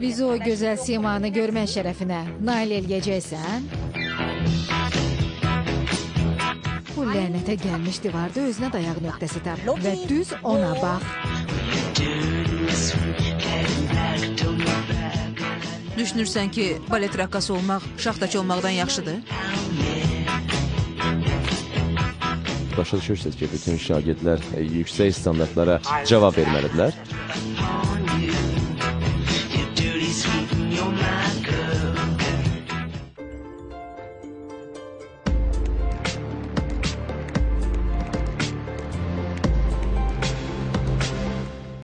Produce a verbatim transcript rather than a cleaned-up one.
Bizi o gözəl simanı görmək şərəfinə nail eləyəcəksən? Bu lənətə gəlmiş divarda özünə dayaq nöqtəsi tap və düz ona bax. Düşünürsən ki, balet rəqqası olmaq şaxtaçı olmaqdan yaxşıdır? Başa düşürsünüz ki, bütün şagirdlər yüksək standartlara cavab verməlidirlər.